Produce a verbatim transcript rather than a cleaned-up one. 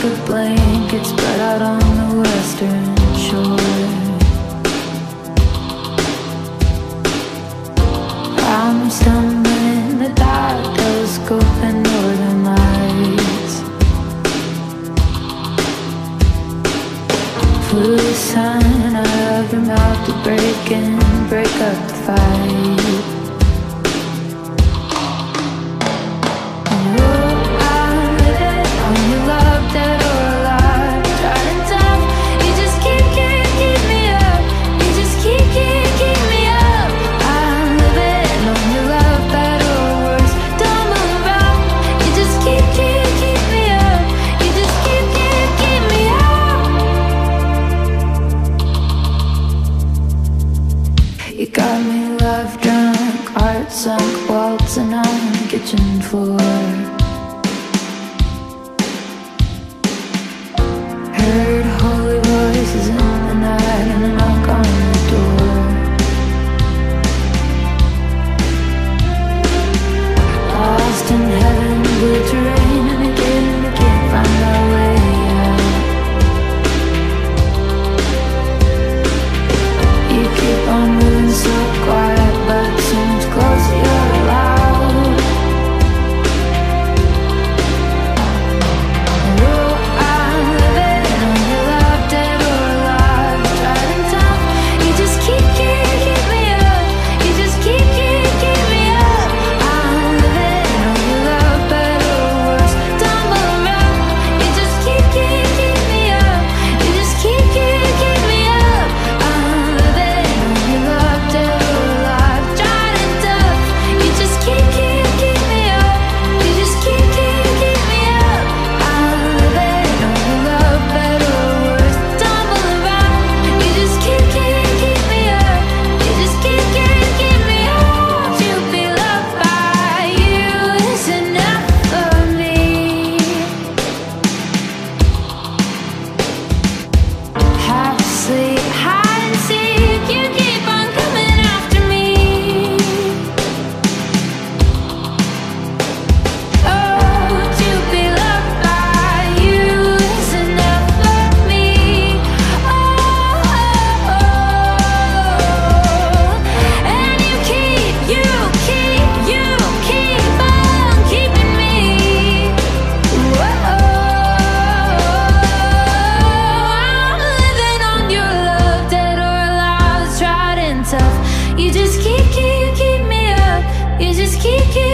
like a blanket spread out on the western shore. I'm stumbling in the dark, telescoping northern lights. For the sign of your mouth to break and break up the fight. Sunk waltzing on the kitchen floor. Heard holy voices in the night and a knock on the door. Lost in heaven, blue terrain, and again I can't find my way out. You keep on moving so quiet, but someone's close, you're loud. Oh, I'm living on your love, dead or alive. Tried and tough, you just keep, keep, keep me up. You just keep, keep, keep me up. I'm living on your love, better or worse, tumble around. You just keep, keep, keep me up. You just keep, keep, keep me up. I'm living on your love, dead or alive. Tried and tough, you just keep, keep, keep me up. You just keep, keep, keep me up. I'm living on your love, better or worse, tumble around. You just keep, keep, keep me up. You just keep, keep, keep me up. To be loved by you is enough for me. Half asleep, hide and seek, you keep on coming after me. Oh, to be loved by you is enough for me. Oh, oh, oh. And you keep, you keep, you keep on keeping me. Whoa, I'm living on your love, dead or alive, tried and tough. You just keep, keep, keep me up. You just keep, keep.